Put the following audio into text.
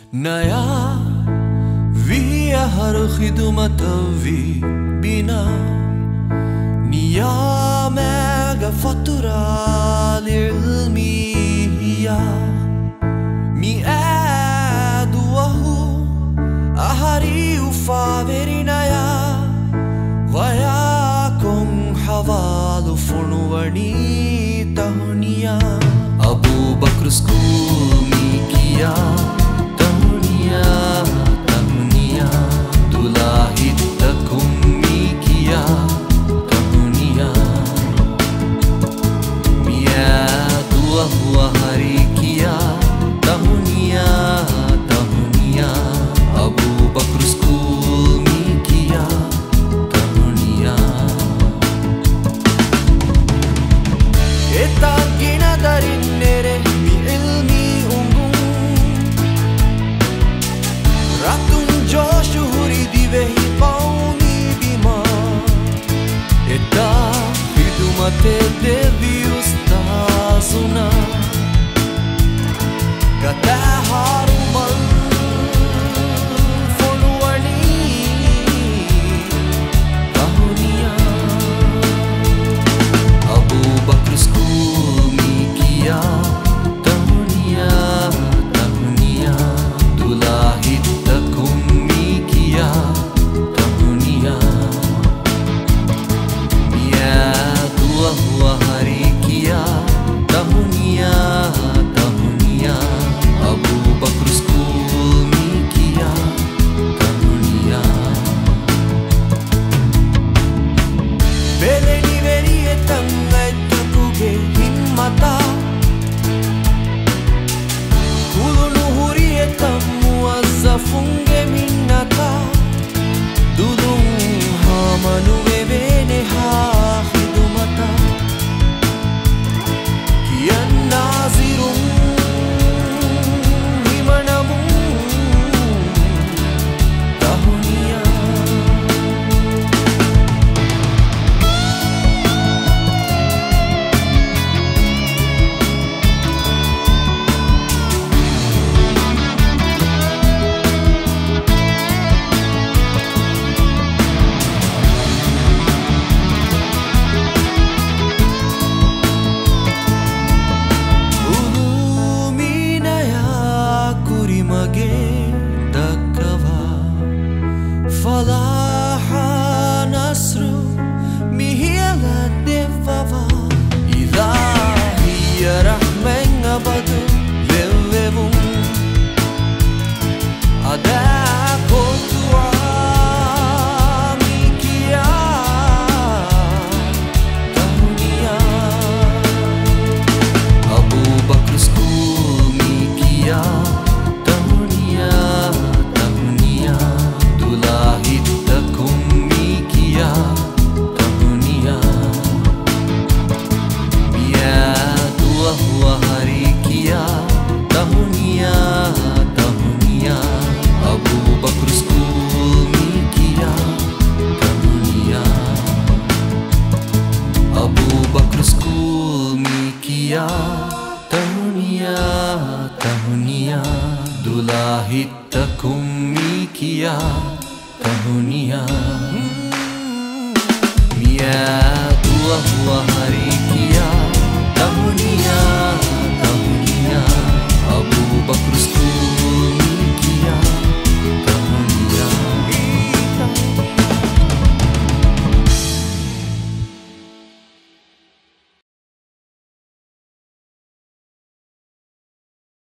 naya via har khidmat vi bina niya mega fatura lilmiya mi aduahu ahari ufaverina vaya kon havalu funwani tahniya Abu Bakr school mi kiya tahniya tahniya dulahit takum mi kiya tahniya miya dua hua hari kiya tahniya tahniya Abu Bakr school mi kiya Etagina darinere mi ilmi ungum Ratun joshu huri divehi pauni bima Eta hidumate devi ustasuna Gata harumal Abu Bakr school mi kiya tahniya tahniya dulahit takum mi kiya tahniya miya dua hua hari kiya tahniya tahniya Abu Bakr school mi kiya tahniya beleni veri etangai takuge himmata kulunu huri etam muazzafunge minnata dudum hamanu evene ha khidumata kiyan nazirum himanamu tahniya Falaha nasru mihiyala devava Ilahiya rahman abadu levevum Ada kotua mikiya tahniya Abu Bakr school mikiya tahniya tahniya dulahit takum mi kiya tahniya miya dua hua hari kiya tahniya tahniya Abu Bakr school mi kiya tahniya Abu Bakr school mi kiya tahniya tahniya dulahit takum mi kiya tahniya miya dua hua hari kiya tahniya